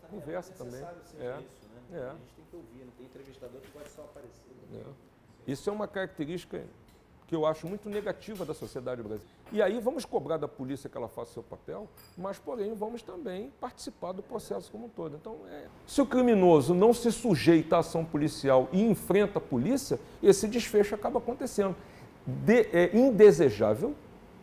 conversa também. Isso, né? A gente tem que ouvir, não tem entrevistador que pode só aparecer. Isso é uma característica que eu acho muito negativa da sociedade brasileira. E aí vamos cobrar da polícia que ela faça o seu papel, mas, porém, vamos também participar do processo como um todo. Então, se o criminoso não se sujeita à ação policial e enfrenta a polícia, esse desfecho acaba acontecendo. É indesejável,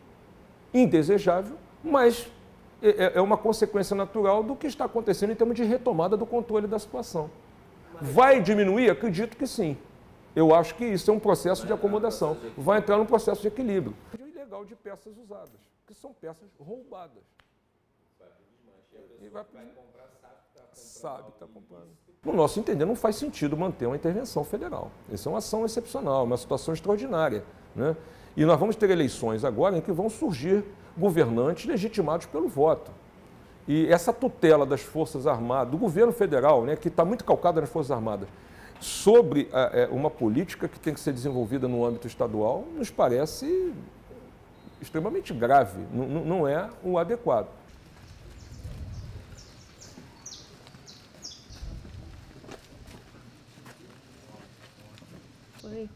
mas é uma consequência natural do que está acontecendo em termos de retomada do controle da situação. Vai diminuir? Acredito que sim. Eu acho que isso é um processo de acomodação. Vai entrar num processo de equilíbrio. O ilegal de peças usadas, que são peças roubadas. E vai comprar, sabe que está comprando. No nosso entender, não faz sentido manter uma intervenção federal. Essa é uma ação excepcional, uma situação extraordinária, né? E nós vamos ter eleições agora em que vão surgir governantes legitimados pelo voto. E essa tutela das Forças Armadas, do governo federal, né, que está muito calcada nas Forças Armadas, sobre uma política que tem que ser desenvolvida no âmbito estadual, nos parece extremamente grave, não é o adequado. Oi.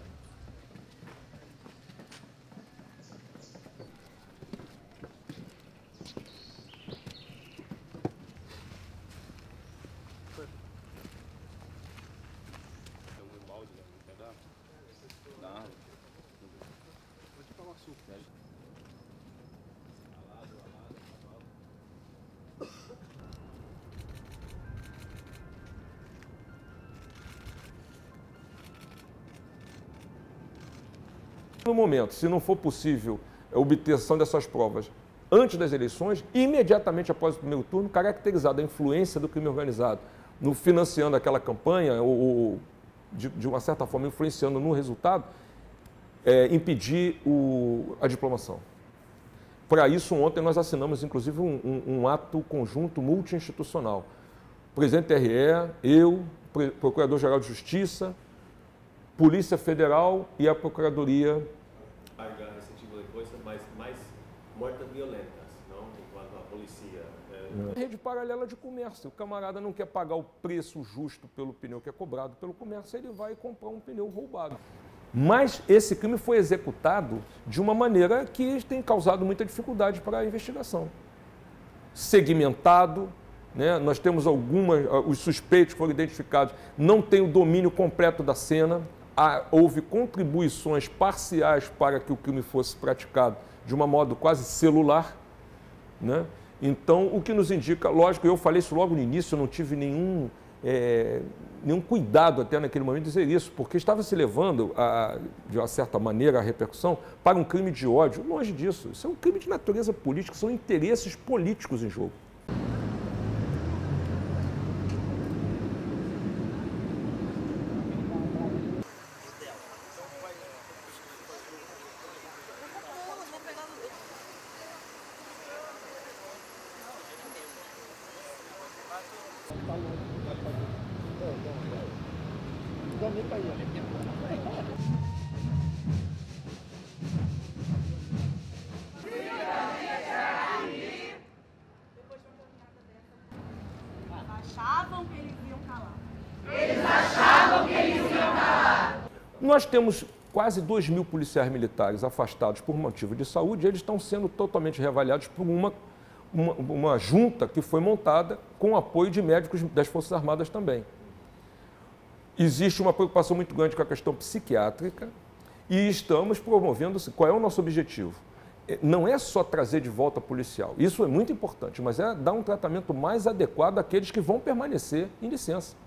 No momento, se não for possível a obtenção dessas provas antes das eleições, imediatamente após o primeiro turno, caracterizada a influência do crime organizado no financiando aquela campanha ou de uma certa forma influenciando no resultado, impedir a diplomação. Para isso, ontem nós assinamos, inclusive, um ato conjunto multi-institucional. O presidente do TRE, eu, Procurador-Geral de Justiça, Polícia Federal e a Procuradoria. Esse tipo de coisa, mas mais mortes violentas, não? Enquanto a polícia... Rede paralela de comércio. O camarada não quer pagar o preço justo pelo pneu que é cobrado pelo comércio, ele vai comprar um pneu roubado. Mas esse crime foi executado de uma maneira que tem causado muita dificuldade para a investigação. Segmentado, né? Nós temos os suspeitos que foram identificados não têm o domínio completo da cena, houve contribuições parciais para que o crime fosse praticado de uma modo quase celular, né? Então, o que nos indica, lógico, eu falei isso logo no início, eu não tive nenhum cuidado até naquele momento de dizer isso, porque estava se levando, de uma certa maneira, a repercussão para um crime de ódio. Longe disso, isso é um crime de natureza política, são interesses políticos em jogo. Achavam que eles iam calar. Eles achavam que eles iam calar. Nós temos quase 2.000 policiais militares afastados por motivo de saúde, e eles estão sendo totalmente reavaliados por uma junta que foi montada com o apoio de médicos das Forças Armadas também. Existe uma preocupação muito grande com a questão psiquiátrica e estamos promovendo... Qual é o nosso objetivo? Não é só trazer de volta policial, isso é muito importante, mas é dar um tratamento mais adequado àqueles que vão permanecer em licença.